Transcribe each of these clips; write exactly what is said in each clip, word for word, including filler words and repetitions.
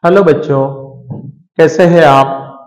Hello बच्चों, कैसे हैं आप।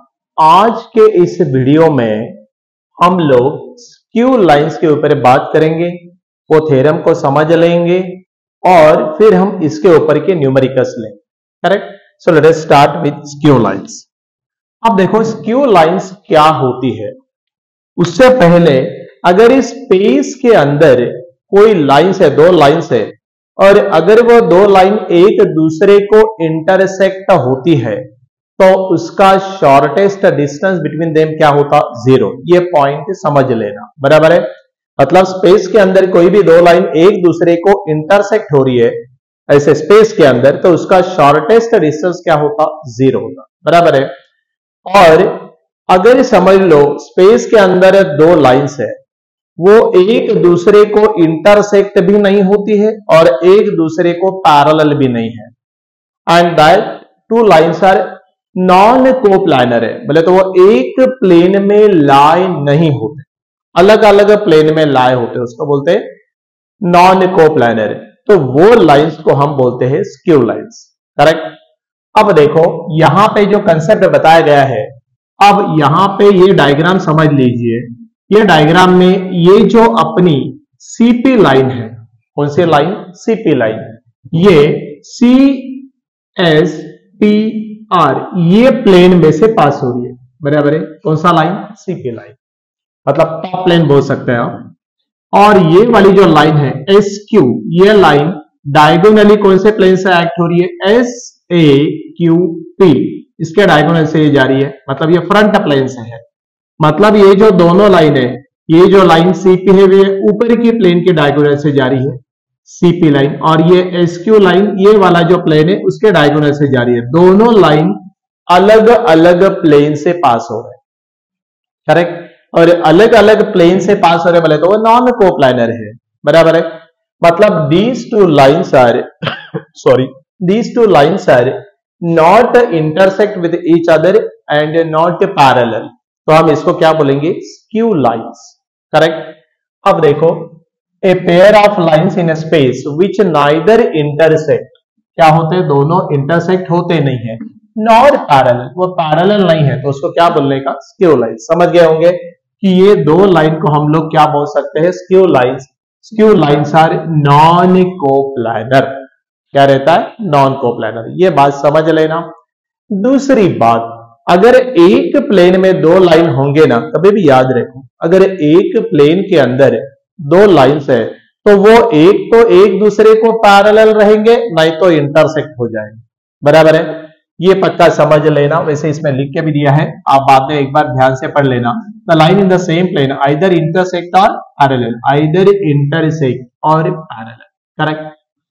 आज के इस वीडियो में हम लोग स्क्यू लाइंस के ऊपर बात करेंगे, वो थ्योरम को समझ लेंगे और फिर हम इसके ऊपर के न्यूमेरिकल्स लेंगे। Correct. So let us start with skew lines. अब देखो स्क्यू लाइंस क्या होती है। उससे पहले अगर इस स्पेस के अंदर कोई लाइंस है, दो लाइंस है, और अगर वो दो लाइन एक दूसरे को इंटरसेक्ट होती है तो उसका शॉर्टेस्ट डिस्टेंस बिटवीन देम क्या होता? जीरो। ये पॉइंट समझ लेना, बराबर है। मतलब स्पेस के अंदर कोई भी दो लाइन एक दूसरे को इंटरसेक्ट हो रही है ऐसे स्पेस के अंदर, तो उसका शॉर्टेस्ट डिस्टेंस क्या होता? जीरो होता, बराबर है। और अगर समझ लो स्पेस के अंदर दो लाइंस है, वो एक दूसरे को इंटरसेक्ट भी नहीं होती है और एक दूसरे को पैरेलल भी नहीं है, and that two lines are non coplanar है। बोले तो वो एक प्लेन में लाई नहीं होते, अलग अलग प्लेन में लाए होते, उसको बोलते हैं नॉन कोप्लानर। तो वो लाइंस को हम बोलते हैं स्क्यू लाइंस। करेक्ट। अब देखो यहां पे जो कंसेप्ट बताया गया है, अब यहां पे ये डायग्राम समझ लीजिए। ये डायग्राम में ये जो अपनी सीपी लाइन है, कौन सी लाइन? CP line. ये सी एस पी आर ये प्लेन में से पास हो रही है, बराबर है। कौन सा लाइन? सीपी लाइन, मतलब टॉप प्लेन बोल सकते हैं आप। और ये वाली जो लाइन है एस क्यू, ये लाइन डायगोनली कौन से प्लेन से एक्ट हो रही है? एस ए क्यू पी, इसके डायगोनल से ये जा रही है, मतलब ये फ्रंट प्लेन से है। मतलब ये जो दोनों लाइन है, ये जो लाइन सीपी है वो ऊपर की प्लेन के डायगोनल से जा रही है, सीपी लाइन, और ये एसक्यू लाइन ये वाला जो प्लेन है उसके डायगोनल से जा रही है। दोनों लाइन अलग अलग प्लेन से पास हो रहे हैं। करेक्ट। और अलग अलग प्लेन से पास हो रहे बोले तो वो नॉन कोप्लानर है, बराबर है। मतलब these two lines are sorry these two lines are not intersect with each other and not parallel, तो हम इसको क्या बोलेंगे? Skew lines. करेक्ट। अब देखो a pair of lines in space which neither intersect, क्या होते हैं? दोनों इंटरसेक्ट होते नहीं है, नॉर पैरेलल, वो पैरेलल नहीं है, तो उसको क्या बोलने का? Skew lines. समझ गए होंगे कि ये दो लाइन को हम लोग क्या बोल सकते हैं? Skew lines. Skew lines are non coplanar. क्या रहता है? Non coplanar. ये बात समझ लेना। दूसरी बात, अगर एक प्लेन में दो लाइन होंगे ना, कभी भी याद रखो, अगर एक प्लेन के अंदर दो लाइंस है तो वो एक तो एक दूसरे को पैरेलल रहेंगे, नहीं तो इंटरसेक्ट हो जाएंगे, बराबर है। ये पक्का समझ लेना। वैसे इसमें लिख के भी दिया है, आप बाद में एक बार ध्यान से पढ़ लेना। The line in the same plane either intersect और पैरेलल, आइदर इंटरसेक्ट और पैरेलल। करेक्ट।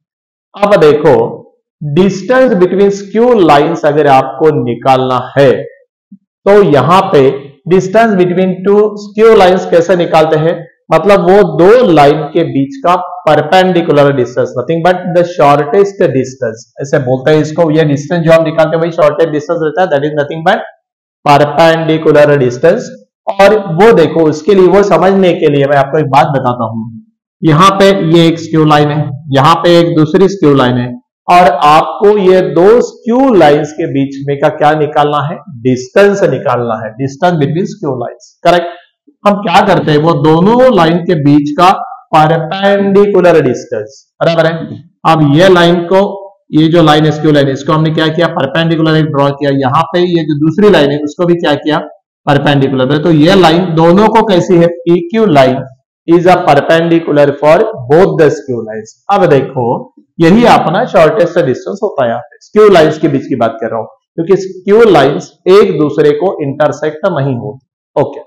अब देखो डिस्टेंस बिटवीन स्क्यू लाइंस अगर आपको निकालना है तो यहां पे distance between two skew lines कैसे निकालते हैं? मतलब वो दो लाइन के बीच का perpendicular distance, nothing but the shortest distance, ऐसे बोलते हैं इसको। ये डिस्टेंस जो हम निकालते हैं वही शॉर्टेस्ट डिस्टेंस रहता है, that is nothing but perpendicular distance. और वो देखो उसके लिए, वो समझने के लिए मैं आपको एक बात बताता हूं। यहां पे ये एक स्क्यू लाइन है, यहां पे एक दूसरी स्क्यू लाइन है, और आपको ये दो स्क्यू लाइंस के बीच में का क्या निकालना है? डिस्टेंस निकालना है, distance between skew lines. Correct. हम क्या करते हैं? वो दोनों लाइन के बीच का परपेंडिकुलर डिस्टेंस, बराबर है। अब ये लाइन को, ये जो लाइन है स्क्यू लाइन, इसको हमने क्या किया? परपेंडिकुलर ड्रॉ किया। यहां पे ये जो दूसरी लाइन है उसको भी क्या किया? परपेंडिकुलर। तो ये लाइन दोनों को कैसी है? PQ line is a perpendicular for both the skew lines. अब देखो यही अपना शॉर्टेस्ट डिस्टेंस होता है यहाँ पे, स्क्यू लाइंस के बीच की बात कर रहा हूं, क्योंकि स्क्यू लाइंस एक दूसरे को इंटरसेक्ट नहीं होती। ओके।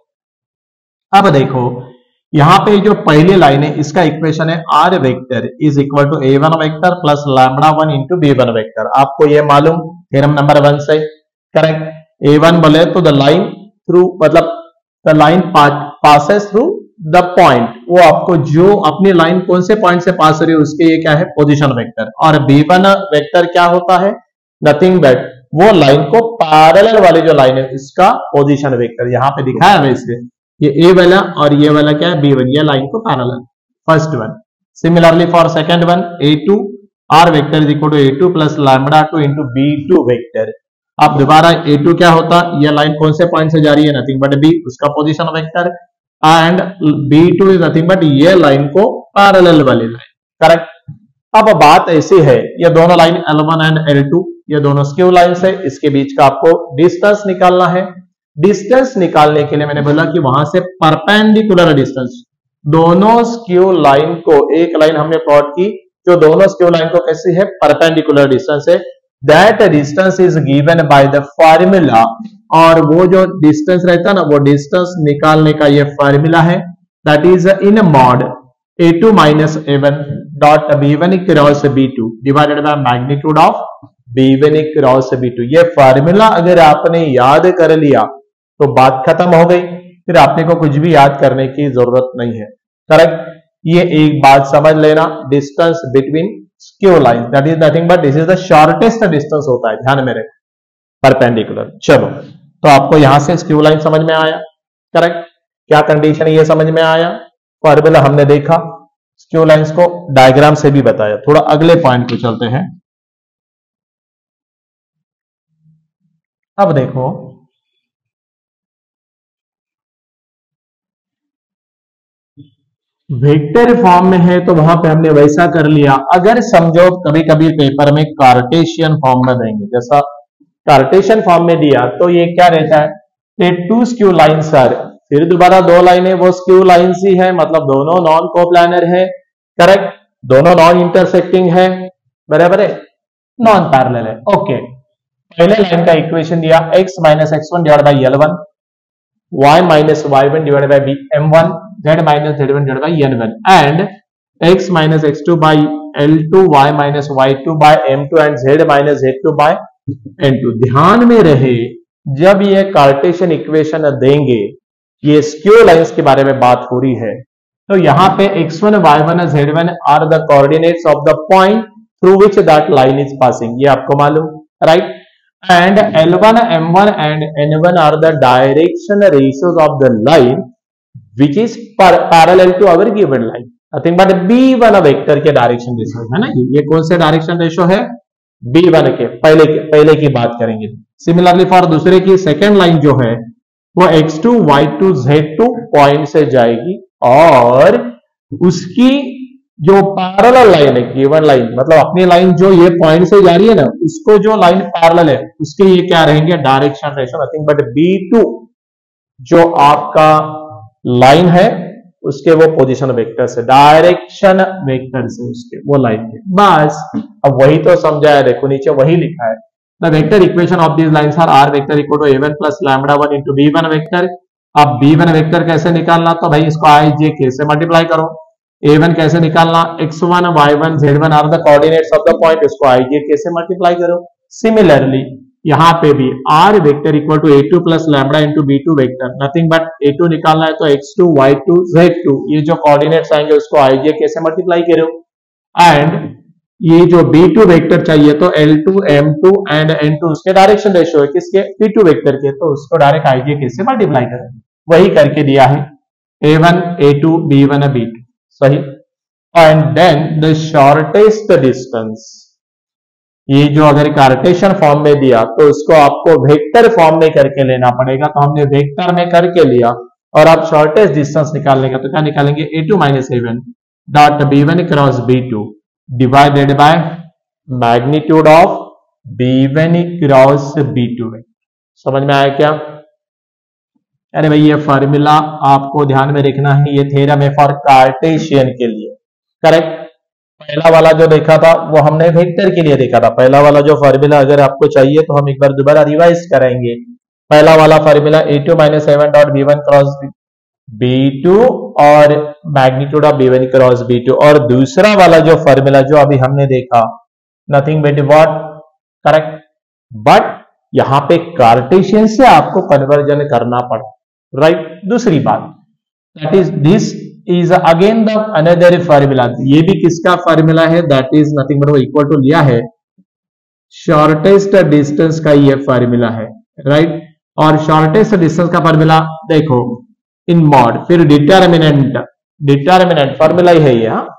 अब देखो यहां पे जो पहली लाइन है इसका इक्वेशन है r vector is equal to A one vector plus lambda one into B one vector. आपको ये मालूम थ्योरम नंबर वन से। करेक्ट। ए वन बोले तो द लाइन थ्रू, मतलब the line passes through the point, वो आपको जो अपनी लाइन कौन से पॉइंट से पास हो रही है उसके ये क्या है? Position vector. और बी वन वेक्टर क्या होता है? नथिंग बट वो लाइन को पैरेलल वाली जो लाइन है इसका पोजीशन वेक्टर। यहां पे दिखाया है इसलिए ये ए वाला और ये वाला क्या है? बी वन, ये लाइन को parallel, first one. Similarly for second one A two r vector is equal to A two plus lambda two into B two vector. अब दोबारा ए टू क्या होता, ये लाइन कौन से पॉइंट से जा रही है, नथिंग बट बी, उसका position vector, and b two is nothing but ये लाइन को पैरेलल वाली लाइन, करेक्ट। अब बात ऐसी है, ये दोनों line l one and l two, ये दोनों स्क्यू लाइंस है, इसके बीच का आपको डिस्टेंस निकालना है। डिस्टेंस निकालने के लिए मैंने बोला कि वहां से परपेंडिकुलर डिस्टेंस, दोनों स्क्यू लाइन को, एक लाइन हमने प्लॉट की जो दोनों स्क्यू लाइन को कैसी है, परपेंडिकुलर डिस्टेंस है, that distance is given by the formula, और वो जो डिस्टेंस रहता है ना, वो डिस्टेंस निकालने का ये फार्मूला है, that is in mod a two minus A one dot B one cross B two divided by magnitude of B one cross B two. ये फार्मूला अगर आपने याद कर लिया तो बात खत्म हो गई, फिर आपने को कुछ भी याद करने की जरूरत नहीं है, करेक्ट। ये एक बात समझ लेना, distance between skew line that is nothing but this is the shortest distance होता है, ध्यान में रखें, परपेंडिकुलर। चलो, तो आपको यहां से स्क्यू लाइन समझ में आया, करेक्ट। क्या कंडीशन है ये समझ में आया, फॉर्मूला हमने देखा, स्क्यू लाइंस को डायग्राम से भी बताया। थोड़ा अगले पॉइंट पे चलते हैं। अब देखो, वेक्टर फॉर्म में है तो वहां पे हमने वैसा कर लिया। अगर समझो कभी कभी पेपर में कार्टेशियन फॉर्म में देंगे, जैसा कार्टेशियन फॉर्म में दिया तो ये क्या रहता है, टू स्क्यू लाइंस आर, फिर दोबारा दो लाइनें वो स्क्यू लाइंस ही है, मतलब दोनों नॉन कोप्लानर है, करेक्ट, दोनों नॉन इंटरसेक्टिंग है, बराबर है, नॉन पैरेलल है, ओके। पहले लाइन का इक्वेशन दिया x minus x one divide by l one, y minus Y one divide by b m one, z minus Z one divide by n one, and x minus x two by l two, y minus Y two by m two, and z minus Z two by N to. ध्यान में रहे, जब ये Cartesian equation देंगे, ये skew lines के बारे में बात हो रही है, तो यहां पे x one, Y one, Z one are the coordinates of the point through which that line is passing, ये आपको मालूम, right. And l one, m one and n one are the direction ratios of the line which is parallel to our given line, nothing but b one vector के direction ratio है ना। ये कौन से direction ratio है, B one के, पहले के पहले की बात करेंगे। सिमिलरली फॉर दूसरे की सेकेंड लाइन जो है वो x two, y two, z two point से जाएगी, और उसकी जो पैरेलल लाइन है, गिवन लाइन मतलब अपनी लाइन जो ये पॉइंट से जा रही है ना, उसको जो लाइन पैरेलल है उसके ये क्या रहेंगे, direction ratio, nothing but b two, जो आपका लाइन है उसके वो पोजीशन वेक्टर से, डायरेक्शन वेक्टर से उसके वो लाइन के, बस। अब वही तो समझाया, देखो नीचे वही लिखा है, the vector equation of these lines are r vector equal to A one plus lambda one into B one vector. अब बी वन वेक्टर कैसे निकालना, तो भाई इसको आई जे के से मल्टीप्लाई करो। ए वन कैसे निकालना, x one, Y one, Z one are the coordinates of the point, इसको आई जे के से मल्टीप्लाई करो। सिमिलरली यहां पे भी r vector equal to A two plus lambda into B two vector, nothing but a two निकालना है तो x two, y two, z two, ये जो कोऑर्डिनेट्स आएंगे उसको आई जे के से मल्टीप्लाई करो। एंड ये जो बी टू वेक्टर चाहिए तो l two, m two and n two उसके डायरेक्शन रेशियो है, किसके, पी टू वेक्टर के, तो उसको डायरेक्ट आई जे के से मल्टीप्लाई करें, वही करके दिया है, A one, A two, B one, B two, सही। And then the shortest distance, ये जो अगर कार्टेशियन फॉर्म में दिया तो उसको आपको वेक्टर फॉर्म में करके लेना पड़ेगा, तो हमने वेक्टर में करके लिया, और आप शॉर्टेस्ट डिस्टेंस निकालने का तो क्या निकालेंगे, A two minus A one dot B one cross B two divided by magnitude of B one cross B two. समझ में आया क्या? अरे भाई ये फॉर्मूला आपको ध्यान में रखना है, ये थ्योरम है फॉर कार्टेशियन के लिए, करेक्ट। पहला वाला जो देखा था वो हमने वेक्टर के लिए देखा था, पहला वाला जो फॉर्मूला अगर आपको चाहिए तो हम एक बार दोबारा रिवाइज करेंगे। पहला वाला formula A two minus seven dot B one cross B two और magnitude of B one cross B two, और दूसरा वाला जो फॉर्मूला जो अभी हमने देखा, nothing but what, correct, but यहां पे कार्टेशियन से आपको कन्वर्जन करना पड़ा, राइट। दूसरी बात, that is this is again the another formula, ये भी किसका फॉर्मूला है, that is nothing but equal to लिया है शॉर्टेस्ट डिस्टेंस का ये फॉर्मूला है, राइट। और शॉर्टेस्ट डिस्टेंस का फॉर्मूला देखो इन मॉड, फिर डिटर्मिनेंट, डिटर्मिनेंट फॉर्मूला ही है ये,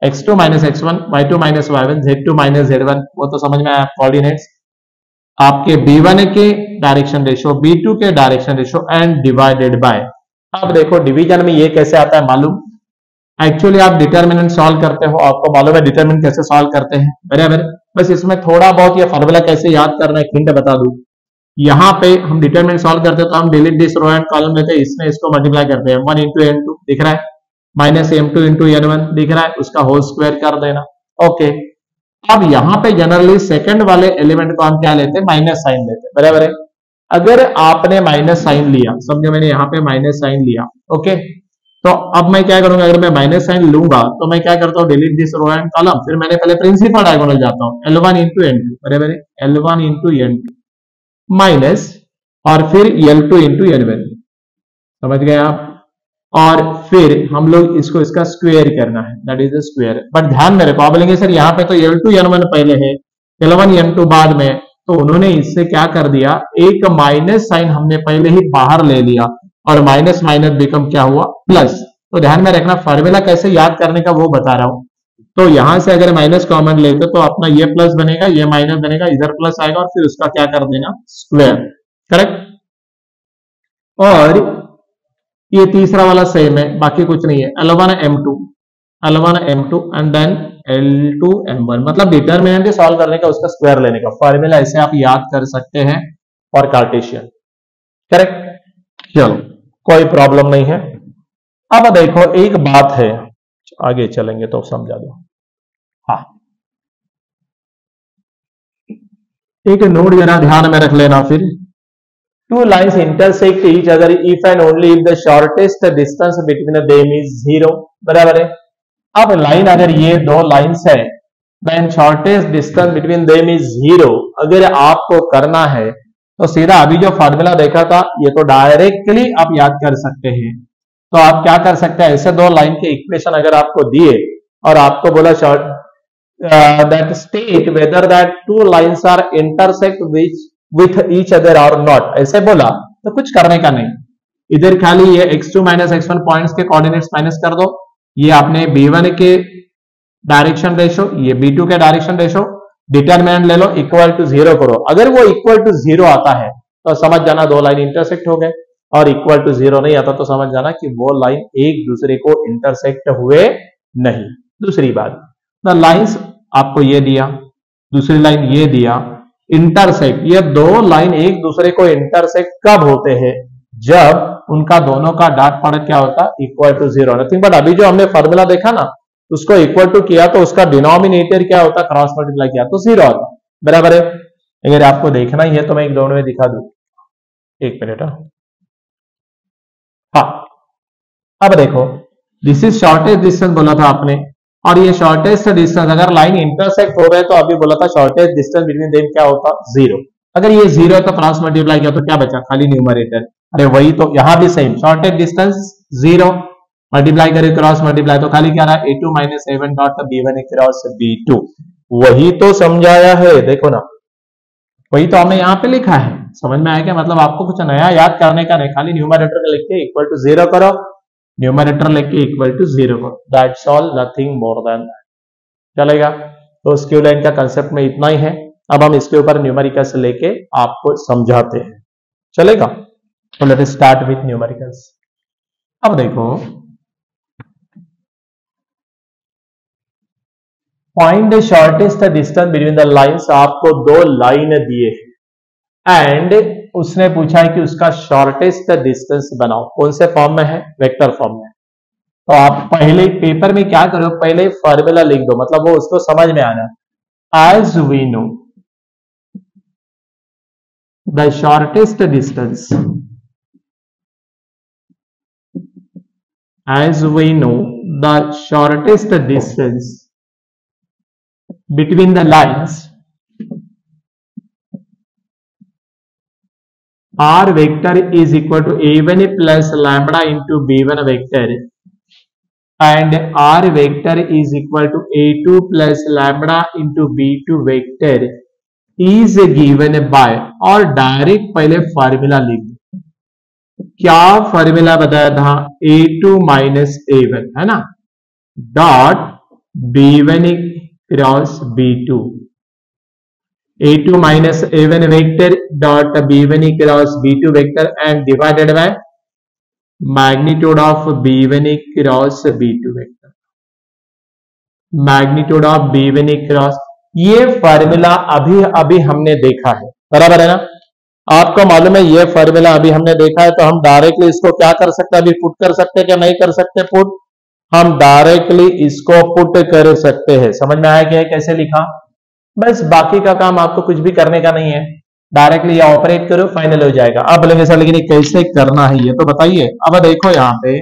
X two minus x one, Y two minus Y one, Z two minus Z one, वो तो समझ में आया कोऑर्डिनेट्स। आपके बी वन के डायरेक्शन रेशो, बी टू के direction ratio and divided by. अब देखो डिवीजन में ये कैसे आता है मालूम, एक्चुअली आप डिटर्मिनेंट सॉल्व करते हो, आपको मालूम है डिटर्मिनेंट कैसे सॉल्व करते हैं बराबर। बस इसमें थोड़ा बहुत ये फॉर्मूला कैसे याद करना है हिंट बता दूं। यहाँ पे हम डिटरमिनेंट सॉल्व करते हैं तो हम delete this row and column लेते हैं, इसमें इसको मल्टीप्लाई करते हैं, वन इंटू एन टू दिख रहा है, minus M two into N one दिख रहा है, उसका होल स्क्वायर कर देना। ओके, अब यहाँ पे जनरली सेकंड वाले एलिमेंट को हम क्या लेते हैं, माइनस साइन लेते हैं बराबर है। अगर आपने माइनस साइन लिया, समझो मैंने यहाँ पे माइनस साइन लिया, ओके, तो अब मैं क्या करूंगा, अगर मैं माइनस साइन लूंगा तो मैं क्या करता हूँ, delete this row and column, फिर मैंने पहले प्रिंसिपल डायगोनल जाता हूँ, L one into N two बराबर है, L one into N two minus और फिर L two into N one, समझ गए आप। और फिर हम लोग इसको इसका स्क्वायर करना है, that is the square. But ध्यान में रखो, आप बोलेंगे सर यहाँ पे तो एल टू एन वन पहले है, एल वन एन टू बाद में, तो उन्होंने इससे क्या कर दिया, एक माइनस साइन हमने पहले ही बाहर ले लिया और माइनस माइनस बिकम क्या हुआ, प्लस। तो ध्यान में रखना, फॉर्मूला कैसे याद करने का वो बता रहा हूं। तो यहां से अगर माइनस कॉमन लेते तो अपना ये प्लस बनेगा, ये माइनस बनेगा, इधर प्लस आएगा और फिर उसका क्या कर देना, स्क्वायर, करेक्ट। और ये तीसरा वाला सेम है, बाकी कुछ नहीं है, L one M two, L one M two and then L two M one, मतलब डिटरमिनेंट सॉल्व करने का, उसका स्क्वायर लेने का। फॉर्मूला ऐसे आप याद कर सकते हैं और कार्टेशियन, करेक्ट। चलो कोई प्रॉब्लम नहीं है। अब देखो एक बात है, आगे चलेंगे तो समझा दो। हाँ, एक नोट जरा ध्यान में रख लेना। फिर two lines intersect each other if and only if the shortest distance between them is zero, बराबर है। अब लाइन, अगर ये दो लाइंस है, then shortest distance between them is zero, अगर आपको करना है तो सीधा अभी जो फॉर्मूला देखा था ये तो डायरेक्टली आप याद कर सकते हैं। तो आप क्या कर सकते हैं, ऐसे दो लाइन के इक्वेशन अगर आपको दिए और आपको बोला short that state whether that two lines are intersect which with each other or not, ऐसे बोला तो कुछ करने का नहीं, इधर खाली ये X two minus x one points के कोऑर्डिनेट्स माइनस कर दो, ये आपने बी वन के डायरेक्शन रेशो, ये बी टू के डायरेक्शन रेशो, डिटरमिनेंट ले लो, इक्वल टू जीरो करो। अगर वो इक्वल टू जीरो आता है तो समझ जाना दो लाइन इंटरसेक्ट हो गए, और इक्वल टू जीरो नहीं आता तो समझ जाना कि वो लाइन एक दूसरे को इंटरसेक्ट हुए नहीं। दूसरी बात, द लाइंस आपको ये दिया, दूसरी लाइन ये दिया, इंटरसेक्ट, ये दो लाइन एक दूसरे को इंटरसेक्ट कब होते हैं, जब उनका दोनों का डॉट प्रोडक्ट क्या होता है, equal to zero, nothing but अभी जो हमने फॉर्मूला देखा ना, उसको इक्वल टू किया तो उसका डिनोमिनेटर क्या होता, क्रॉस मल्टीप्लाई किया तो जीरो आता, बराबर है। अगर आपको देखना ही है तो मैं एक दोनों में दिखा दूं, एक मिनट। हाँ, अब देखो, दिस इज शॉर्टेस्ट डिस्टेंस बोला था आपने, और ये शॉर्टेस्ट डिस्टेंस अगर लाइन इंटरसेक्ट हो गए तो अभी बोला था शॉर्टेस्ट डिस्टेंस बिटवीन देम क्या होता, जीरो। अगर ये जीरो है तो क्रॉस मल्टीप्लाई किया तो क्या बचा, खाली न्यूमरेटर। अरे वही तो यहां भी same, shortest distance zero, multiply करें क्रॉस मल्टीप्लाई तो खाली क्या रहा, A two minus A one dot B one cross B two, वही तो समझाया है, देखो ना, वही तो हमने यहाँ पे लिखा है। समझ में आया क्या, मतलब आपको कुछ नया याद करने का नहीं, खाली न्यूमरेटर लिख के इक्वल टू जीरो करो, न्यूमरेटर लेके इक्वल टू जीरो करो, that's all, nothing more than that, चलेगा। तो स्क्यू लाइन का कंसेप्ट में इतना ही है। अब हम इसके ऊपर न्यूमेरिकल्स लेके आपको समझाते हैं, चलेगा। तो let us start with numericals. अब देखो, find the shortest distance between the lines, आपको दो लाइन दिए हैं एंड उसने पूछा है कि उसका शॉर्टेस्ट डिस्टेंस बनाओ। कौन से फॉर्म में है, वेक्टर फॉर्म में। तो आप पहले पेपर में क्या करो, पहले फॉर्मूला लिख दो, मतलब वो उसको समझ में आना। As we know the shortest distance, as we know the shortest distance between the lines R vector is equal to a one plus lambda into b one vector and R vector is equal to a two plus lambda into b two vector is given by, और direct पहले formula लिख दो। क्या formula बताया था, A two minus A one है ना, dot B one cross B two, A two minus A one vector dot B one cross B two vector and divided by magnitude of B one cross B two vector, magnitude of B one cross. ये formula अभी अभी हमने देखा है, बराबर है ना, आपको मालूम है ये फॉर्मूला अभी हमने देखा है, तो हम डायरेक्टली इसको क्या कर सकते हैं, अभी पुट कर सकते हैं क्या नहीं कर सकते पुट, हम डायरेक्टली इसको पुट कर सकते हैं। समझ में आया क्या कैसे लिखा, बस बाकी का काम आपको कुछ भी करने का नहीं है, डायरेक्टली ये ऑपरेट करो फाइनल हो जाएगा। अब बोलेंगे सर लेकिन कैसे करना है ये तो बताइए। अब देखो यहां पे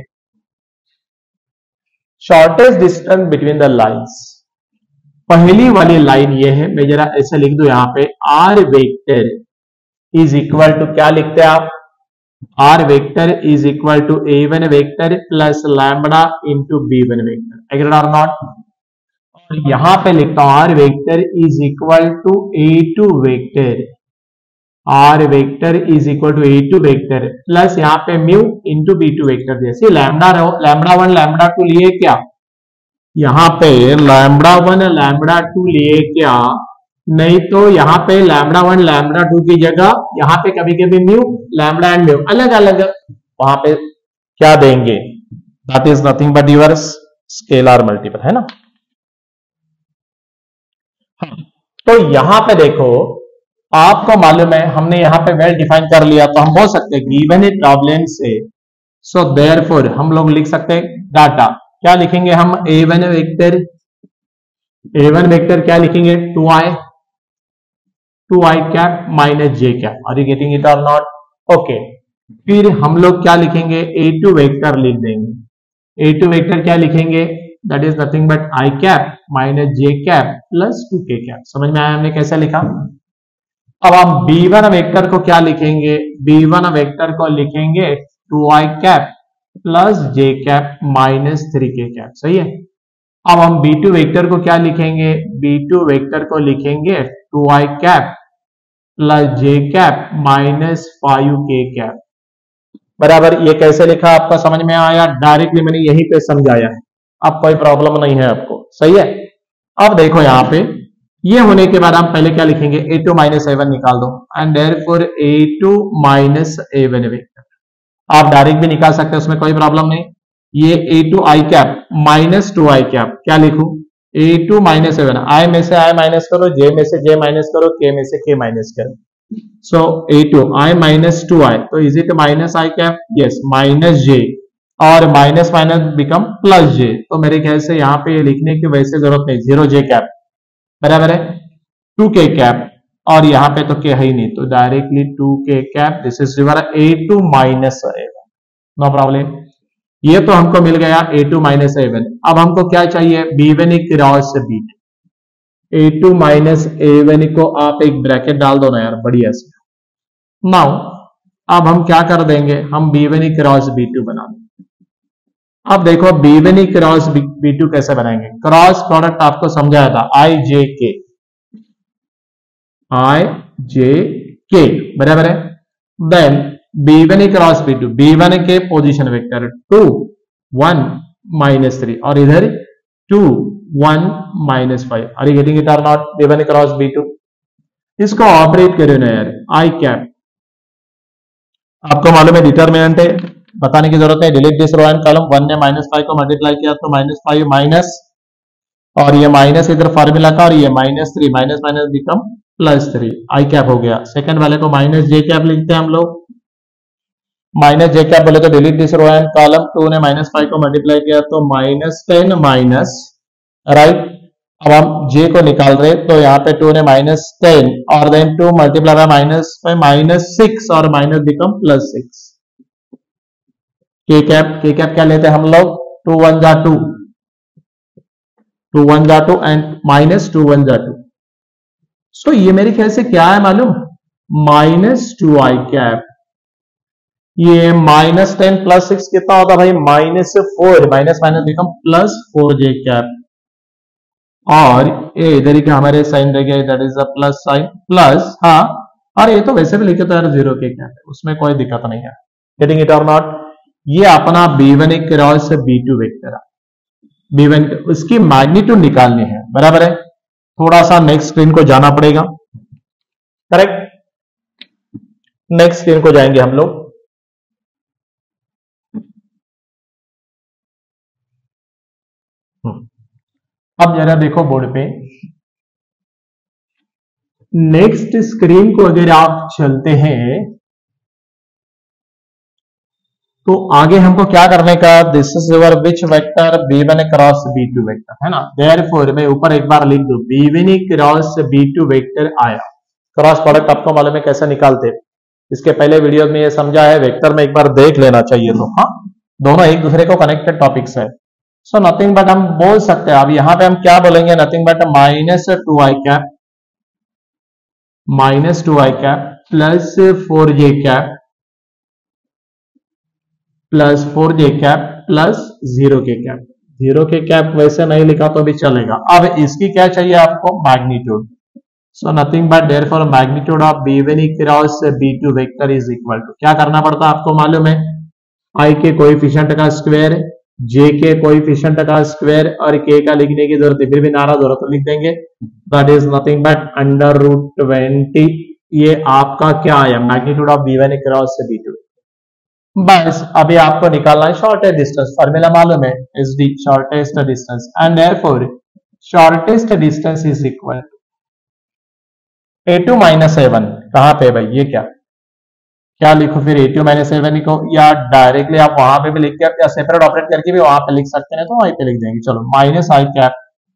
shortest distance between the lines, पहली वाली लाइन ये है, मैं जरा ऐसे लिख दूं यहां पे, R vector is equal to क्या लिखते हैं आप, R vector is equal to A one vector plus lambda into B one vector, agreed or not. और यहां पे लिखता हूं R vector is equal to A two vector, R vector is equal to A two vector plus यहां पे mu into B two vector, जैसे lambda lambda one lambda two लिए क्या, यहां पे लैम्बडा वन लैम्बडा टू लिए क्या, नहीं तो यहां पे लैम्बडा वन लैम्बडा टू की जगह यहां पे कभी कभी म्यू लैम्बडा एंड म्यू अलग अलग वहां पे क्या देंगे, that is nothing but your scalar multiple, है ना। हाँ, तो यहां पे देखो आपको मालूम है हमने यहां पे वेल डिफाइन कर लिया, तो हम बोल सकते हैं गिवन ए प्रॉब्लम से, सो देयरफॉर हम लोग लिख सकते हैं डाटा, क्या लिखेंगे हम, A one vector, A one vector क्या लिखेंगे, two I two I cap minus J cap, are you getting it or not, okay. फिर हम लोग क्या लिखेंगे, ए टू वेक्टर लिख देंगे, ए टू वेक्टर क्या लिखेंगे, that is nothing but I cap minus J cap plus two के कैप। समझ में आया हमने कैसे लिखा। अब हम बी वन वेक्टर को क्या लिखेंगे, बी वन वेक्टर को लिखेंगे two I cap plus J cap minus three K cap, सही है। अब हम बी टू वेक्टर को क्या लिखेंगे, बी टू वेक्टर को लिखेंगे two I cap plus J cap minus five K cap, बराबर। ये कैसे लिखा आपका समझ में आया, डायरेक्टली मैंने यहीं पे समझाया है, अब कोई प्रॉब्लम नहीं है आपको, सही है। अब देखो यहां पे ये होने के बाद हम पहले क्या लिखेंगे, A two minus A one निकाल दो and therefore A two minus A one vector, आप डायरेक्ट भी निकाल सकते हैं उसमें कोई प्रॉब्लम नहीं। ये A two I cap minus two I cap क्या लिखूं, A two minus A one, I में से आई माइनस करो, जे में से जे माइनस करो, के में से के माइनस करो, so A two I minus two I, तो is it minus I cap, yes minus J, और minus minus become plus J, तो मेरे ख्याल से यहाँ पे लिखने की वैसे जरूरत नहीं, जीरो जे कैप, बराबर है टू के कैप, और यहाँ पे तो के है ही नहीं, तो डायरेक्टली टू के cap, this is your A two minus A one, no problem. ये तो हमको मिल गया A two minus A one. अब हमको क्या चाहिए, B one cross B two, ए टू माइनस ए वन को आप एक ब्रैकेट डाल दो ना यार, बढ़िया से। नाउ अब हम क्या कर देंगे, हम B one cross B two बना देंगे। अब देखो B one cross B two कैसे बनाएंगे, क्रॉस प्रोडक्ट आपको समझाया था, आई जे के, आई जे के, बराबर है। Then B one cross B two, B one के position vector two one minus three, और इधर two one minus five, are you getting it or not, B one cross B two. इसको ऑपरेट करो ना यार, आई cap आपको मालूम है डिटर्मिनेंट है, बताने की जरूरत है, delete this row and column, one ने माइनस फाइव को मल्टीप्लाई किया तो माइनस फाइव माइनस, और ये माइनस इधर फार्मूला का, और ये minus three, minus minus become plus three, I cap हो गया। सेकंड वाले को माइनस जे कैप लिखते हैं हम लोग, माइनस जे कैप बोले तो delete this row and column, two ने माइनस फाइव को मल्टीप्लाई किया तो माइनस टेन माइनस, राइट। अब हम जे को निकाल रहे तो यहाँ पे टू ने माइनस टेन, और then two multiply by minus five minus six, और minus become plus six, K cap, K cap क्या लेते हैं हम लोग, टू वन जा टू, टू वन जा two and minus two one जा टू, सो ये मेरे ख्याल से क्या है मालूम, माइनस टू आई कैप, ये माइनस टेन प्लस सिक्स कितना होगा भाई, minus four, minus minus become plus four J cap, और ये इधर ही का हमारे साइन रह गया, that is a plus sign plus, हाँ, और ये तो वैसे भी लिखे तो यार जीरो के कैप है, उसमें कोई दिक्कत नहीं है, गेटिंग इट और नॉट। ये अपना B one cross B two vector है। बी वन, उसकी मैग्नीट्यूड निकालनी है, बराबर है। थोड़ा सा नेक्स्ट स्क्रीन को जाना पड़ेगा, करेक्ट। नेक्स्ट स्क्रीन को जाएंगे हम लोग। अब जरा देखो बोर्ड पे, नेक्स्ट स्क्रीन को अगर आप चलते हैं तो आगे हमको क्या करने का, this is your which vector B one cross B two vector, है ना। देयरफॉर मैं ऊपर एक बार लिख दूं, B one cross B two vector आया। क्रॉस प्रोडक्ट आपको मालूम है कैसे निकालते, इसके पहले वीडियो में ये समझा है, वेक्टर में एक बार देख लेना चाहिए। तो हाँ, दोनों एक दूसरे को कनेक्टेड टॉपिक्स है। सो नथिंग बट हम बोल सकते हैं, अब यहां पे हम क्या बोलेंगे, nothing but minus two I cap minus two I cap plus four J cap plus four J cap plus zero K cap. Zero K cap वैसे नहीं लिखा तो भी चलेगा। अब इसकी क्या चाहिए आपको, magnitude. So nothing but therefore magnitude of B one cross B two vector is equal to, क्या करना पड़ता है आपको मालूम है, आई के कोएफिशिएंट का स्क्वायर, जे के कोएफिशिएंट का स्क्वायर और के का लिखने की जरूरत है, फिर भी नाराज हो रहा तो लिख देंगे, that is nothing but under root twenty. ये आपका क्या आया, magnitude of B one cross B two. बस अभी आपको निकालना है शॉर्टेस्ट डिस्टेंस, फॉर्मूला मालूम है, S D shortest distance, and therefore shortest distance is equal A two minus A one. कहां पे भाई, ये क्या क्या लिखो फिर, A two minus A one लिखो, या डायरेक्टली आप वहां पे भी लिख के या सेपरेट ऑपरेट करके भी वहां पे लिख सकते हैं, तो वहीं पे लिख देंगे। चलो, माइनस आई cap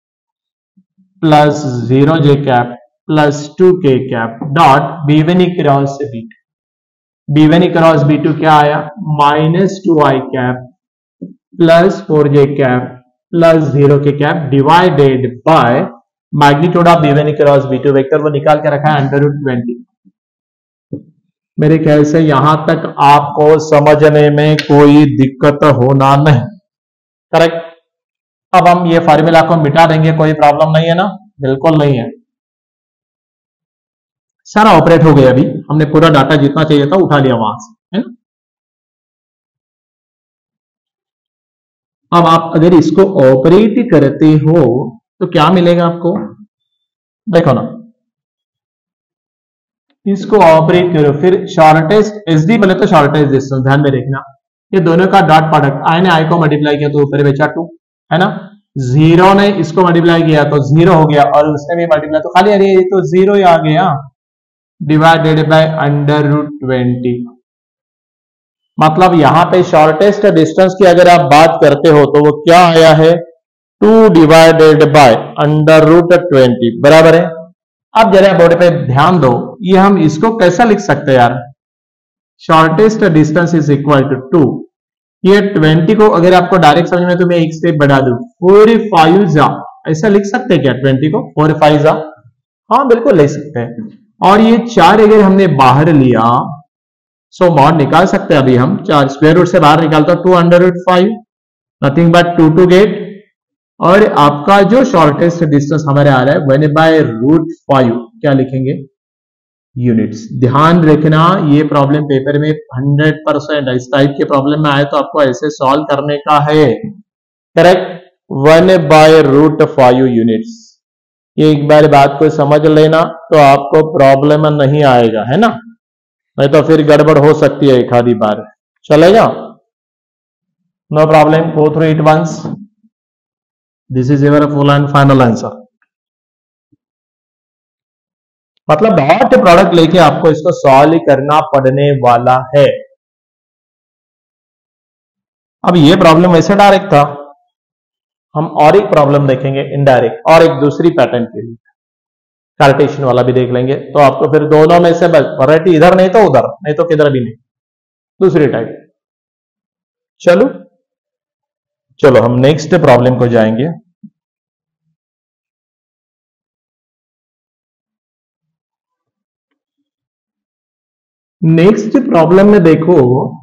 plus zero J cap plus two के cap dot B one cross B two. B one cross B two क्या आया, minus two I cap plus four J cap plus zero K cap divided by magnitude of B one cross B two vector, वो निकाल के रखा है under root twenty. मेरे ख्याल से यहां तक आपको समझने में कोई दिक्कत होना नहीं, करेक्ट। अब हम ये फार्मूला को मिटा देंगे, कोई प्रॉब्लम नहीं है ना, बिल्कुल नहीं है। सारा ऑपरेट हो गया, अभी हमने पूरा डाटा जितना चाहिए था उठा लिया वहां से, है ना। अब आप अगर इसको ऑपरेट करते हो तो क्या मिलेगा आपको, देखो ना, इसको ऑपरेट करो, फिर शॉर्टेस्ट एसडी बोले तो शॉर्टेस्ट डिस्टेंस, ध्यान में रखना, ये दोनों का डॉट प्रोडक्ट, आई ने आई को मल्टीप्लाई किया तो ऊपर बचा टू, है ना। जीरो ने इसको मल्टीप्लाई किया तो जीरो हो गया, और उसने भी मल्टीप्लाई, तो खाली अरे ये तो जीरो ही आ गया, divided by under root twenty. मतलब यहां पे शॉर्टेस्ट डिस्टेंस की अगर आप बात करते हो तो वो क्या आया है, two divided by under root twenty, बराबर है। अब जरा बोर्ड पे ध्यान दो, ये हम इसको कैसा लिख सकते हैं यार, shortest distance is equal to two, ये ट्वेंटी को अगर आपको डायरेक्ट समझ में तो मैं एक स्टेप बढ़ा दूं, फोर फाइव जा, ऐसा लिख सकते हैं क्या ट्वेंटी को, फोर फाइव जा, हाँ बिल्कुल ले सकते हैं। और ये चार अगर हमने बाहर लिया, सो मॉड निकाल सकते हैं अभी हम, चार स्क्वायर रूट से बाहर निकालता two under root five, nothing but two to get, और आपका जो शॉर्टेस्ट डिस्टेंस हमारे आ रहा है वन बाय रूट फाइव, क्या लिखेंगे, यूनिट्स। ध्यान रखना ये प्रॉब्लम पेपर में हंड्रेड परसेंट इस टाइप के प्रॉब्लम में आए तो आपको ऐसे सॉल्व करने का है, correct, one by root five units. ये एक बार बात को समझ लेना तो आपको प्रॉब्लम नहीं आएगा, है ना, नहीं तो फिर गड़बड़ हो सकती है एक आधी बार, चलेगा, no problem, go through it once, this is your full and final answer. मतलब डॉट प्रोडक्ट लेके आपको इसको सॉल्व करना पड़ने वाला है। अब ये प्रॉब्लम वैसे डायरेक्ट था, हम और एक प्रॉब्लम देखेंगे इनडायरेक्ट, और एक दूसरी पैटर्न के लिए कार्टेशियन वाला भी देख लेंगे, तो आपको फिर दोनों में से बस वैरायटी इधर नहीं तो उधर, नहीं तो किधर भी नहीं, दूसरी टाइप। चलो चलो हम नेक्स्ट प्रॉब्लम को जाएंगे। नेक्स्ट प्रॉब्लम में देखो,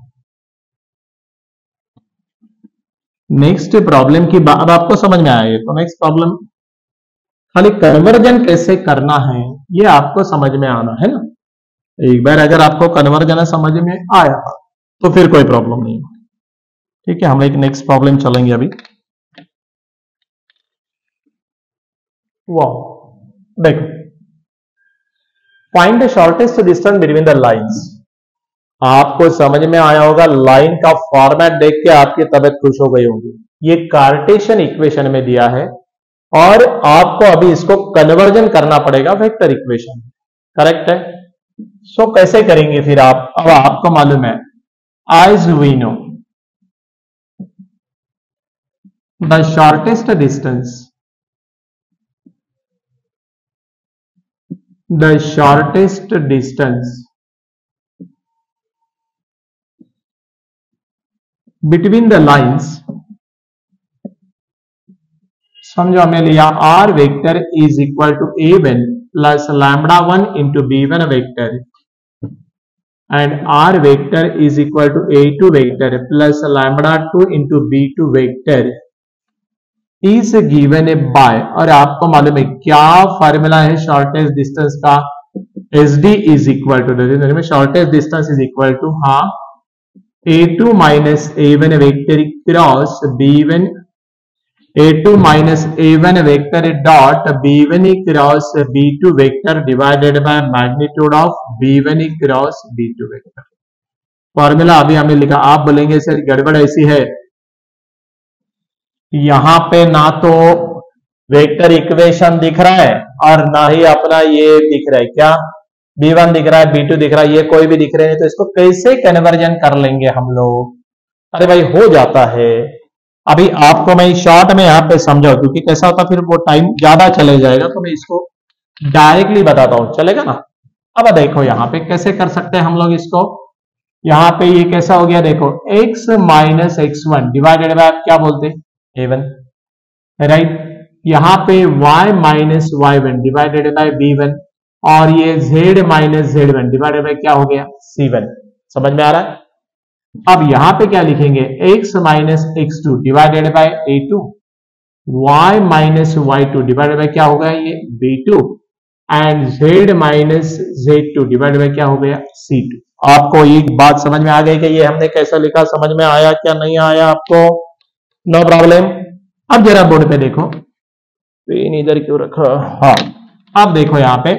नेक्स्ट प्रॉब्लम की बात अब आपको समझ में आएगी, तो नेक्स्ट प्रॉब्लम खाली कन्वर्जन कैसे करना है ये आपको समझ में आना है ना। एक बार अगर आपको कन्वर्जन समझ में आया तो फिर कोई प्रॉब्लम नहीं। ठीक है, हम एक नेक्स्ट प्रॉब्लम चलेंगे अभी। वो देखो, find the shortest distance between the lines. आपको समझ में आया होगा, लाइन का फॉर्मेट देख के आपकी तबीयत खुश हो गई होगी। ये कार्टेशियन इक्वेशन में दिया है और आपको अभी इसको कन्वर्जन करना पड़ेगा वेक्टर इक्वेशन। करेक्ट है? सो so, कैसे करेंगे फिर आप? अब आपको मालूम है, as we know the shortest distance the shortest distance between the lines, समझो हमने लिया r vector is equal to A one plus lambda one into B one vector and r vector is equal to A two vector plus lambda two into B two vector is given by, और आपको मालूम है क्या formula है shortest distance का? S D is equal to shortest distance is equal to half A two minus A one vector cross B one, A two minus A one vector dot B one cross B two vector divided by magnitude of B one cross B two vector. Formula अभी हमने लिखा। आप बोलेंगे sir गड़बड़ ऐसी है, यहां पे ना तो वेक्टर इक्वेशन दिख रहा है और ना ही अपना ये दिख रहा है, क्या बी वन दिख रहा है, बी टू दिख रहा है, ये कोई भी दिख रहे हैं, तो इसको कैसे कन्वर्जन कर लेंगे हम लोग? अरे भाई हो जाता है। अभी आपको मैं शॉर्ट में यहाँ पे समझाऊं, क्योंकि कैसा होता फिर वो टाइम ज्यादा चले जाएगा, तो मैं इसको डायरेक्टली बताता हूं, चलेगा ना? अब देखो यहाँ पे कैसे कर सकते हैं हम लोग इसको। यहाँ पे ये कैसा हो गया, देखो x minus x one divided by आप क्या बोलते ए वन, राइट? यहाँ पे y minus Y one divided by B one, और ये z minus Z one divided by क्या हो गया सी वन। समझ में आ रहा है? अब यहां पे क्या लिखेंगे, x minus x two divided by A two, y minus Y two divided by क्या हो गया ये B two, and z minus Z two divided by क्या हो गया सी टू। आपको एक बात समझ में आ गई कि ये हमने कैसा लिखा? समझ में आया क्या नहीं आया आपको? No problem. अब जरा बोर्ड पे देखो, पेन इधर क्यों रखा? हाँ, अब देखो यहाँ पे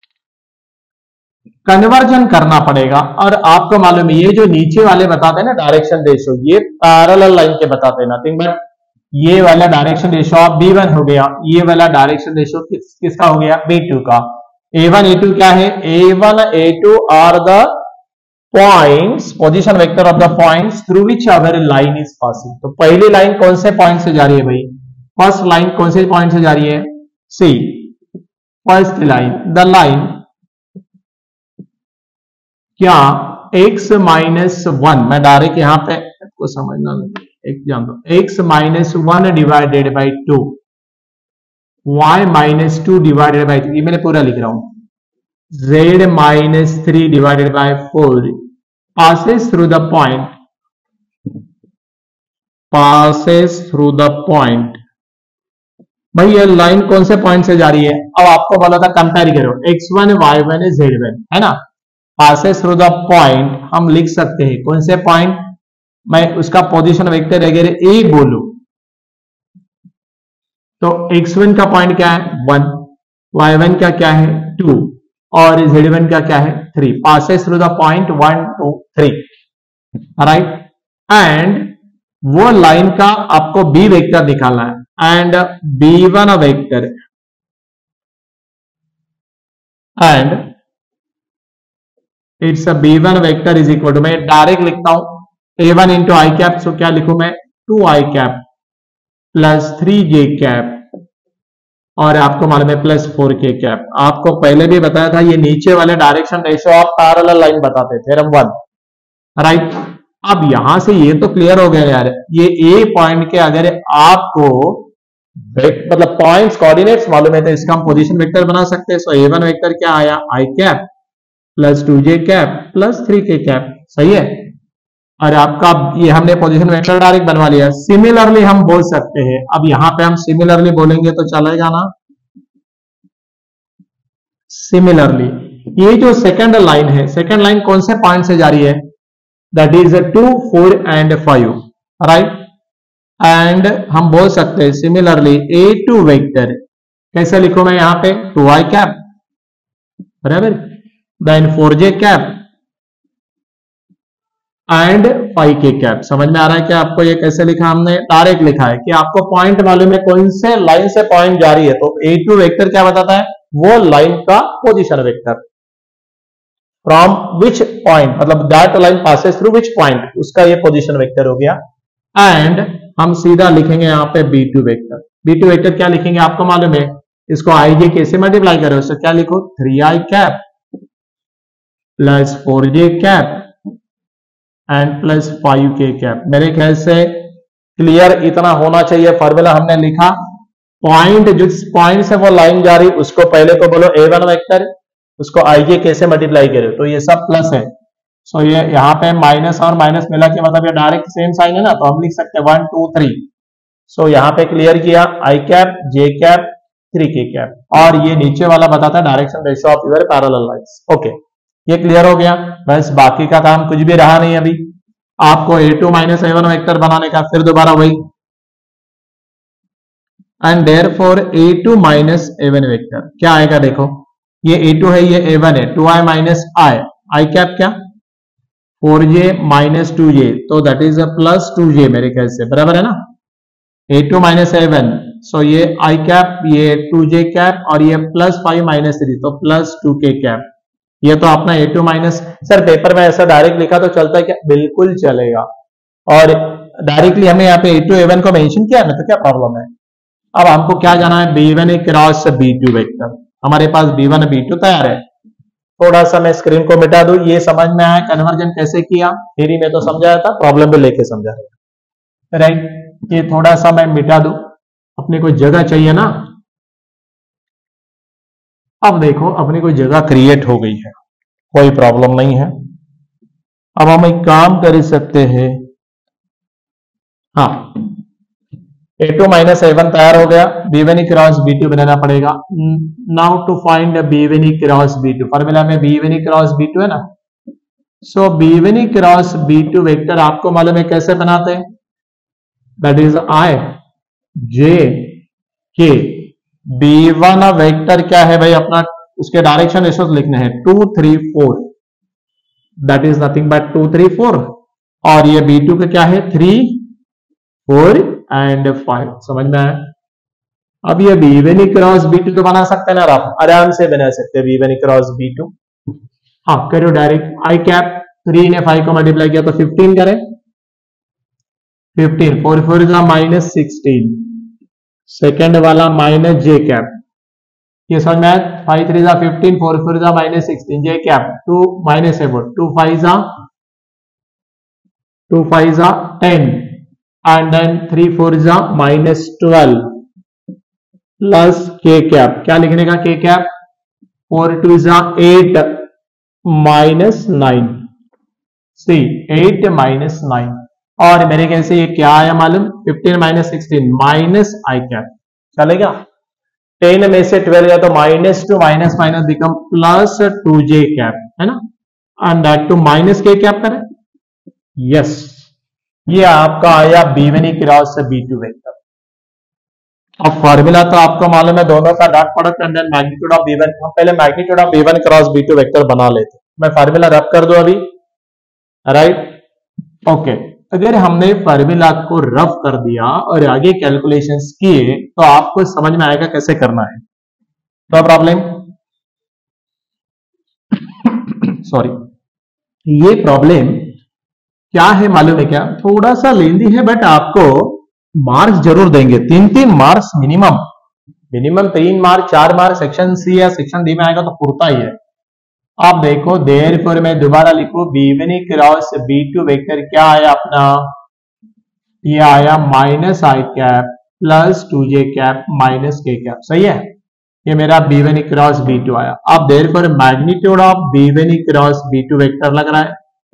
कन्वर्जन करना पड़ेगा, और आपको मालूम है ये जो नीचे वाले बताते हैं ना डायरेक्शन रेशो, ये पैरेलल लाइन के बताते हैं, नथिंग बट ये वाला direction ratio of B one हो गया, ये वाला डायरेक्शन रेशो किस, किसका हो गया बी टू का। ए वन ए टू क्या है? A one A two are the points, position vector of the points through which our line is passing. तो पहली लाइन कौन से पॉइंट से जा रही है भाई? फर्स्ट लाइन कौन से पॉइंट से जा रही है? See, first line the line क्या x माइनस वन, मैं डायरेक्ट यहां पे आपको समझना एक जान दो, x minus one divided by two, y minus two divided by three, मैंने पूरा लिख रहा हूं, z minus three divided by four passes through the point, passes through the point। भाई ये लाइन कौन से पॉइंट से जा रही है? अब आपको बोला था कंपेयर करो X one Y one Z one, है ना? passes through the point हम लिख सकते हैं कौन से पॉइंट? मैं उसका पोजीशन वेक्टर अगर ए बोलूं तो एक्स वन का पॉइंट क्या है वन, वाई वन का क्या है टू, और जेड वन का क्या है three. passes through the point one two three, right? And वो लाइन का आपको बी वेक्टर निकालना है, and B one vector and it's a B one vector is equal to, मैं डायरेक्ट लिखता हूं A one into I cap, so क्या लिखूं मैं two I cap plus three J cap, और आपको मालूम है प्लस फोर के कैप। आपको पहले भी बताया था ये नीचे वाले direction ratio of parallel line बताते थे थ्योरम वन, राइट? अब यहां से ये तो क्लियर हो गया यार, ये ए पॉइंट के अगर आपको मतलब पॉइंट्स कोऑर्डिनेट्स मालूम है तो इसका हम पोजीशन वेक्टर बना सकते हैं। सो ए वन वेक्टर क्या आया I cap plus two J cap plus three K cap, सही है? और आपका ये हमने पोजीशन वेक्टर डायरेक्ट बनवा लिया। सिमिलरली हम बोल सकते हैं, अब यहां पे हम सिमिलरली बोलेंगे तो चलेगा ना? सिमिलरली ये जो सेकंड लाइन है, सेकंड लाइन कौन से पॉइंट से जा रही है? That is two four and five, right? And हम बोल सकते हैं सिमिलरली ए टू वेक्टर कैसे लिखूं मैं यहां पे टू आई कैप, बराबर, then four J cap and five K cap. समझ में आ रहा है कि आपको ये कैसे लिखा, हमने डायरेक्ट लिखा है कि आपको पॉइंट मालूम है कौन से लाइन से पॉइंट जा रही है, तो ए टू वेक्टर क्या बताता है, वो लाइन का position vector, from which point, मतलब that line passes through which point, उसका ये पोजीशन वेक्टर हो गया। एंड हम सीधा लिखेंगे यहाँ पे B two vector. B two vector क्या लिखेंगे आपको मालूम है, इसको आई जे कैसे मल्टीप्लाई करो, उससे क्या लिखो, three I cap plus four J cap and plus five K cap. मेरे ख्याल से क्लियर इतना होना चाहिए। फॉर्मूला हमने लिखा, पॉइंट जिस पॉइंट से वो लाइन जा रही उसको पहले को बोलो ए वन वेक्टर, उसको आई जे कैसे मल्टीप्लाई करो, तो ये सब प्लस है। सो ये यहाँ पे माइनस और माइनस मिला के मतलब ये डायरेक्ट सेम साइन है ना, तो हम लिख सकते हैं वन टू थ्री। सो यहाँ पे क्लियर किया, I cap J cap three K cap, और ये नीचे वाला बताता है direction ratio of your parallel lines. Okay, ये क्लियर हो गया। बस बाकी का काम कुछ भी रहा नहीं अभी, आपको A two minus A one vector बनाने का, फिर दोबारा वही, and therefore A two minus A one vector क्या आएगा, देखो ये ए टू है, ये ए वन है, two I minus I, I cap क्या four J minus two J, तो that is a plus two J मेरे ख्याल से, बराबर है ना, A two minus A one, so ये आई कैप, ये टू जे कैप, और ये प्लस फाइव माइनस थ्री, तो प्लस टू के कैप। ये तो अपना A two minus, sir paper में ऐसा डायरेक्ट लिखा तो चलता है क्या, बिल्कुल चलेगा, और डायरेक्टली हमें यहाँ पे ए टू ए वन को मेंशन किया है, तो क्या प्रॉब्लम है। अब हमको क्या जाना है, B one cross B two vector, हमारे पास बी वन बी टू तैयार है। थोड़ा सा मैं स्क्रीन को मिटा दूं, ये समझ में आया कन्वर्जन कैसे किया, थ्योरी में तो समझाया था, प्रॉब्लम भी लेके समझाया, राइट। ये थोड़ा सा मैं मिटा दूं, अपनी कोई जगह चाहिए ना। अब देखो अपनी कोई जगह क्रिएट हो गई है, कोई प्रॉब्लम नहीं है। अब हम एक काम कर सकते हैं, हाँ A two minus A one तैयार हो गया, B one cross B two बनाना पड़ेगा। Now to find B one cross B two, formula में B one cross B two है ना, so B one cross B two vector आपको मालूम है कैसे बनाते हैं, दैट इज आई जे के। बी वन वेक्टर क्या है भाई अपना, उसके डायरेक्शन रेशोस लिखने हैं two three four, that is nothing but two three four, और ये बी टू का क्या है थ्री फोर एंड फाइव। समझ में आया। अब ये B one cross B two तो बना सकते हैं ना आप, आराम से बना सकते हैं B one cross B two. हाँ करो डायरेक्ट, आई कैप थ्री ने फाइव को मल्टीप्लाई किया तो फिफ्टीन करें, fifteen, four four is minus sixteen, second वाला माइनस जे कैप, ये समझ में आया, फाइव थ्री जा फिफ्टीन, फोर फोर जा minus sixteen, J cap two minus seven, two five जा टू फाइव जा ten, and then three four is a minus twelve plus k cap, क्या लिखने का k cap, four two is a eight minus nine, see eight minus nine, और मेरे ख्याल से ये क्या आया मालूम, fifteen minus sixteen minus i cap, चलेगा। टेन में से ट्वेल्व गया तो minus two minus minus become plus two जे कैप, है ना, एंड दैट टू माइनस के कैप करें, यस, ये आपका आया B one cross B two vector. अब फॉर्मूला तो आपको मालूम है दोनों का dot product and then magnitude of B one, हम पहले magnitude of B one cross B two vector बना लेते, मैं फॉर्मूला रब कर दूं अभी, राइट। ओके, अगर हमने फॉर्मूला को रब कर दिया और आगे कैलकुलेशंस किए तो आपको समझ में आएगा कैसे करना है, तो प्रॉब्लम सॉरी ये प्रॉब्लम क्या है मालूम है क्या, थोड़ा सा लेंदी है बट आपको मार्क्स जरूर देंगे, तीन तीन मार्क्स मिनिमम, मिनिमम तीन मार्क्स चार मार्क्स सेक्शन सी या सेक्शन डी में आएगा तो पुरता ही है। आप देखो देयरफॉर मैं दोबारा लिखो B one cross B two vector क्या आया अपना, ये आया माइनस आई कैप प्लस टू जे कैप माइनस के कैप, सही है, ये मेरा B one cross B two आया। अब therefore magnitude of B one cross B two vector लग रहा है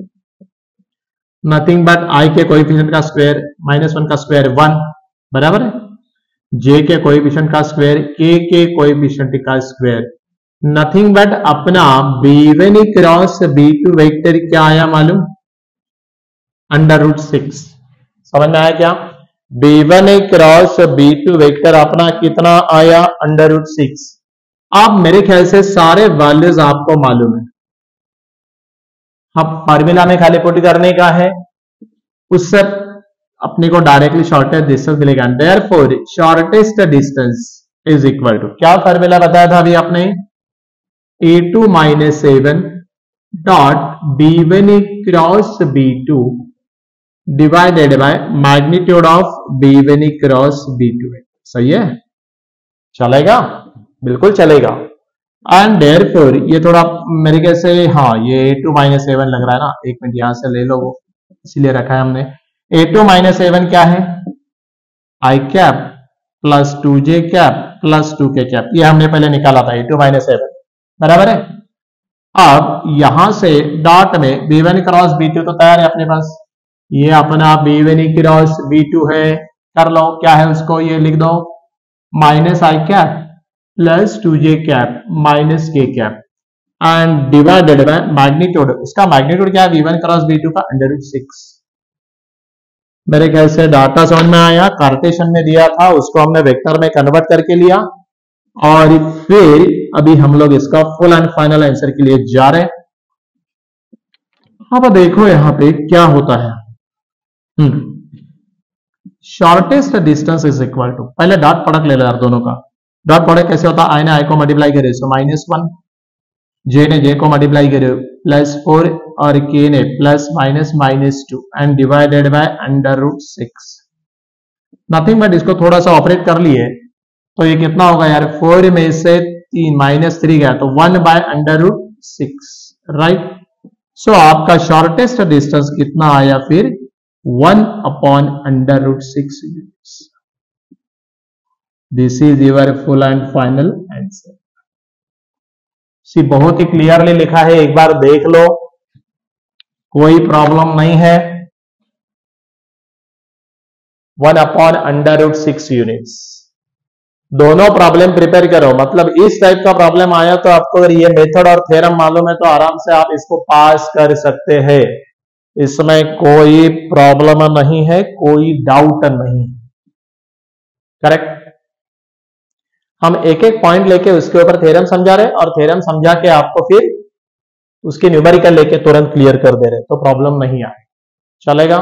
नथिंग बट आई के कोएफिशिएंट का स्क्वायर माइनस वन का स्क्वायर वन, बराबर है, जे के कोएफिशिएंट का स्क्वायर के के कोएफिशिएंट का स्क्वायर, नथिंग बट अपना B one cross B two vector क्या आया मालूम, अंडर रूट सिक्स। समझ में आया क्या, B one cross B two vector अपना कितना आया, अंडर रूट सिक्स। अब मेरे ख्याल से सारे वैल्यूज आपको मालूम है, हम फार्मूला में खाली पुट करने का है, उससे अपने को डायरेक्टली शॉर्टेस्ट डिस्टेंस मिलेगा। Therefore shortest distance is equal to, क्या फार्मूला बताया था अभी आपने, A two minus seven dot B one cross B two divided by magnitude of B one cross B two. सही है, चलेगा, बिल्कुल चलेगा। एंड देयरफॉर ये थोड़ा मेरे ख्याल से, हाँ ये ए टू माइनस सेवन लग रहा है ना, एक मिनट यहां से ले लो, वो इसलिए रखा है हमने। ए टू माइनस सेवन क्या है, i cap plus two J cap plus two के कैप, ये हमने पहले निकाला था, ए टू माइनस सेवन बराबर है। अब यहां से डॉट में B one cross B two तो तैयार है अपने पास, ये अपना B one cross B two है, कर लो क्या है उसको, ये लिख दो माइनस आई कैप प्लस टू जे कैप माइनस के cap and divided by magnitude, उसका मैग्नीट्यूड क्या है, v one cross B two का अंडर रूट सिक्स। मेरे ख्याल से डाटा समझ में आया, कार्टेशियन में दिया था उसको हमने वेक्टर में कन्वर्ट करके लिया, और फिर अभी हम लोग इसका फुल एंड फाइनल आंसर के लिए जा रहे हैं। अब देखो यहां पे क्या होता है, hmm shortest distance is equal to, पहले डॉट प्रोडक्ट ले लो यार दोनों का, डॉट प्रोडक्ट कैसे होता है, आई ने आई को मल्टीप्लाई करे सो माइनस वन, जे ने जे को मल्टीप्लाई करे प्लस फोर, और के ने plus minus minus two and divided by under root six. Nothing but इसको थोड़ा सा ऑपरेट कर लिए तो ये कितना होगा यार, फोर में से तीन माइनस थ्री गया तो one by under root six, right. So आपका शॉर्टेस्ट डिस्टेंस कितना आया फिर, one upon under root six units. This is your full and final answer. See बहुत ही क्लियरली लिखा है, एक बार देख लो, कोई प्रॉब्लम नहीं है। One upon under root six units, दोनों प्रॉब्लम प्रिपेयर करो, मतलब इस टाइप का प्रॉब्लम आया तो आपको अगर ये मेथड और थ्योरम मालूम है तो आराम से आप इसको पास कर सकते हैं, इसमें कोई प्रॉब्लम नहीं है, कोई डाउट नहीं, करेक्ट। हम एक एक पॉइंट लेके उसके ऊपर थ्योरम समझा रहे और थ्योरम समझा के आपको फिर उसके न्यूमेरिकल लेके तुरंत क्लियर कर दे रहे, तो प्रॉब्लम नहीं आए, चलेगा।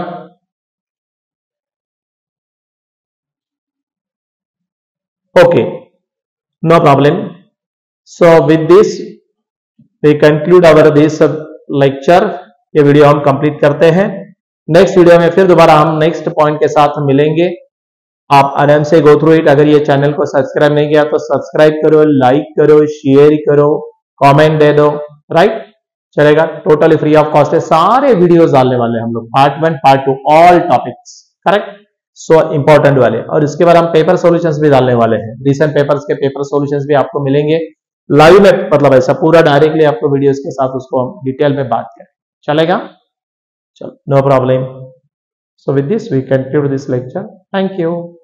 Okay, no problem. So with this we conclude our this lecture, ये वीडियो हम कंप्लीट करते हैं। नेक्स्ट वीडियो में फिर दोबारा हम नेक्स्ट पॉइंट के साथ मिलेंगे, आप आराम से गो थ्रू इट। अगर ये चैनल को सब्सक्राइब नहीं किया तो सब्सक्राइब करो, लाइक करो, शेयर करो, कमेंट दे दो, राइट, चलेगा। टोटली फ्री ऑफ कॉस्ट है, सारे वीडियोस डालने वाले हैं हम लोग, part one part two all topics, correct, so important वाले। और इसके बाद हम पेपर सॉल्यूशंस भी डालने वाले हैं, रिसेंट पेपर्स के पेपर सॉल्यूशंस भी आपको मिलेंगे लाइव में, मतलब ऐसा पूरा डायरेक्टली आपको वीडियोस के साथ उसको हम डिटेल में बात करें, चलेगा, चलो, no problem. So with this we conclude this lecture, thank you.